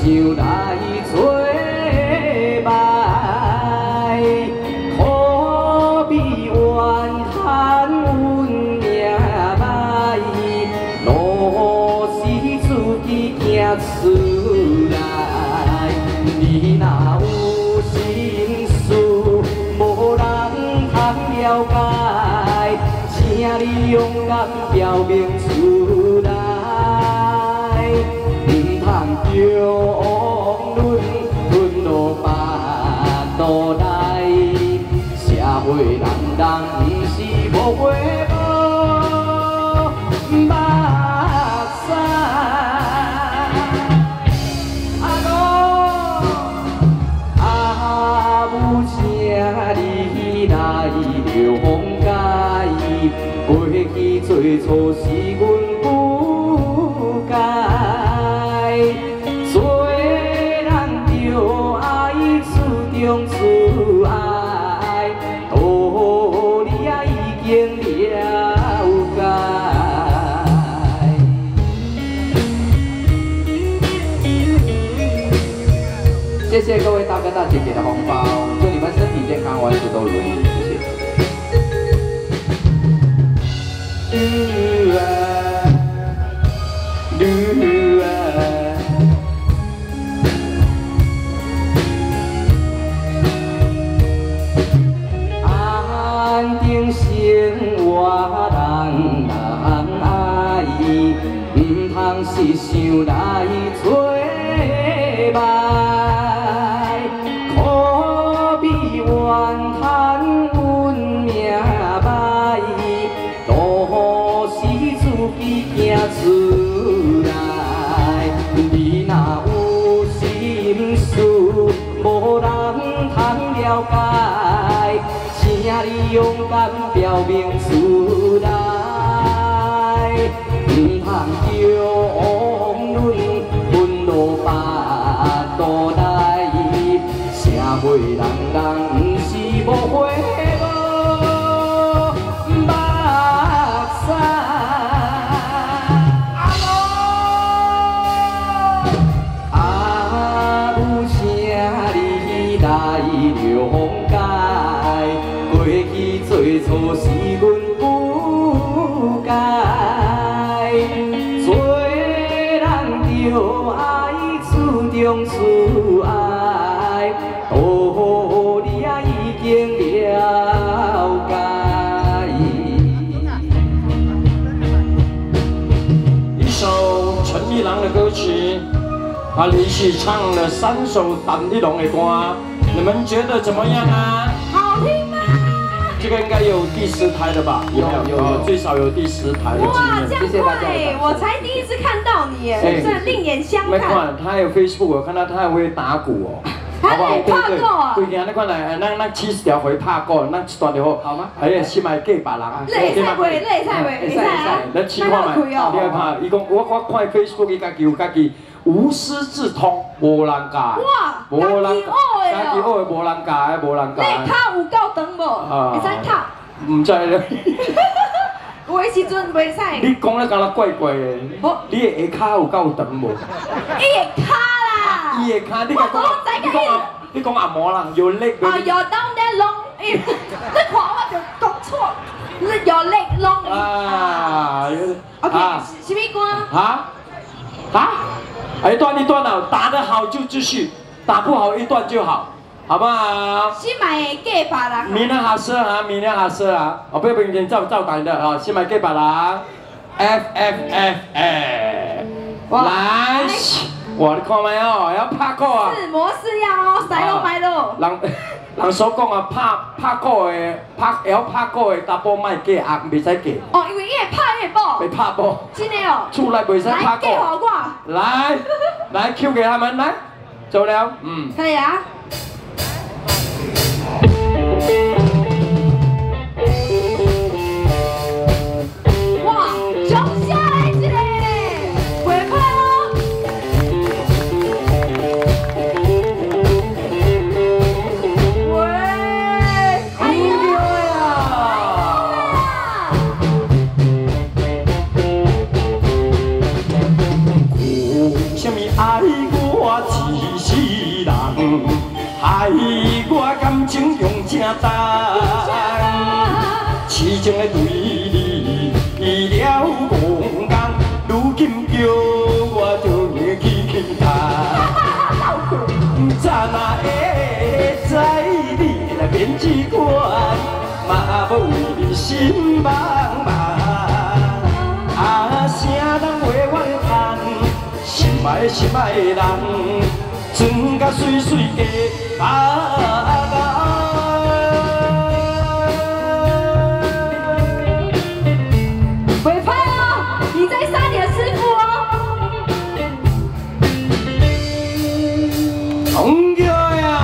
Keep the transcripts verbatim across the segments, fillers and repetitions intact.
想来做伴，可比怨叹阮命歹，路是自己行出来。你若有心事，无人通了解，请你勇敢表明出来。 用论论路白路来，社会人人不是无花无目屎。阿哥，阿母请你来着风解，过去做错事阮不该。 用自爱，道理啊已经了解。谢谢各位大哥大姐给的红包，祝你们身体健康，万事都如意，谢谢。女儿，女儿。 生活人人爱，唔通是想来做伴，可比怨叹阮命歹，都是自己行出来。你若有心事，无人通了解。 请你勇敢表明出来，唔通用论愤怒白度来，社会人人唔是无花无目屎。阿母请你来着风解。 过去做错事，阮不该。做人着爱自重自爱，道理啊已经了解。 一首陈玉郎的歌曲，他连续唱了三首谭玉龙的歌，你们觉得怎么样啊？ 好听吗？ 这个应该有第十台的吧？有有有，最少有第十台的经验。 哇，这样快！我才第一次看到你，真另眼相看。 看。 他还有 Facebook， 我看到他还会打鼓哦。 他会拍鼓啊！ 对对，你看来，咱咱七十条会拍鼓，咱一段就好。好吗？哎呀，先买给别人。 累菜袂？累菜袂？会使啊！ 咱试看卖，你来拍。伊讲我我看 Facebook， 伊家己有家己无师自通，无人教。 哇！ 无人家己学的家己学的无人教的，无人教。 你脚有够长无？会使踏？ 唔知咧。 有的时阵袂使。 你讲咧，敢若怪怪的。你的下骹有够长无？ 伊的骹啦。 伊的骹，你甲讲，你讲你讲阿毛人有力。 啊，有当的long，你看我就讲错，有力 long。啊。OK， 什么歌？ 啊？啊？一段一段啊，打得好就继续，打不好一段就好。 好不好？ 先买给别人。 明天下色啊，明天下色啊！哦，不要明天照照单的啊，先买给别人。F F F F， 来，我你看没有？要拍鼓啊！ 是模式要哦，塞落买咯。 人人所讲啊，拍拍鼓的，拍会晓拍鼓的，大波卖给啊，袂使给。 哦，因为伊会拍越播。 袂拍波。 真的哦。 厝内袂使拍鼓。 来，给我。 来，来 Q 给他们来，走了，嗯。 可以啊。 哇，中下来一个，会拍哦。喂，哎呦呀！ 什么爱我？ 害我感情用正重，痴情的对你医了五工，如今叫我着硬起气头。早哪会知你来编这款，嘛要为你心茫茫。啊，啥人袂怨叹，心爱心爱的人，船甲水水加把把。 袂歹哦，你在杀你的师傅哦。 同叫呀，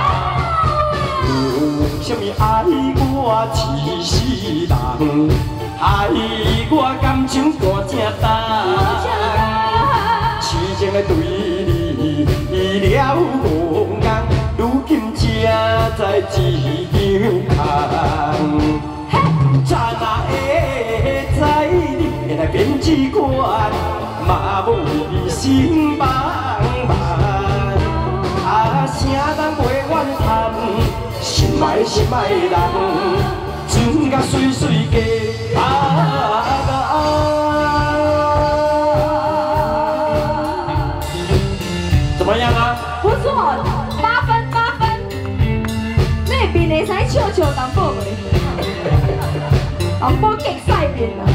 为什么爱我痴死人？害我感情大正重，痴情的对你医了五工，如今才知一场空。早哪会知你来编这款，嘛要为你心茫茫。啊，啥人袂怨叹，心爱心爱的人。船甲水水加把把，怎么样啊？ 不错，八分八分。那边会使笑笑淡薄袂？淡薄激晒面啊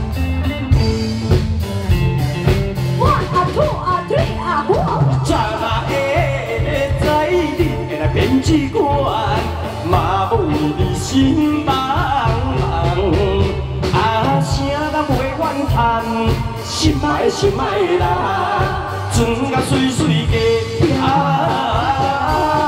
！One 啊 two 啊 three 啊 four。 早哪会知你会来编这款，嘛要为你心茫茫。啊，啥人袂怨叹，心爱心爱的人，船甲水水加啊。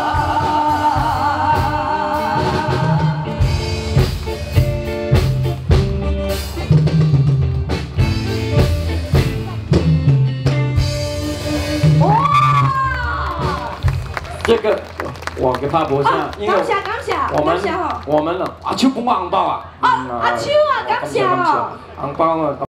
这个我给发博下，因为感谢感谢， 我们感谢吼。 我们呢，阿秋不红包啊， 啊，阿秋啊，感谢哦。 红包啊。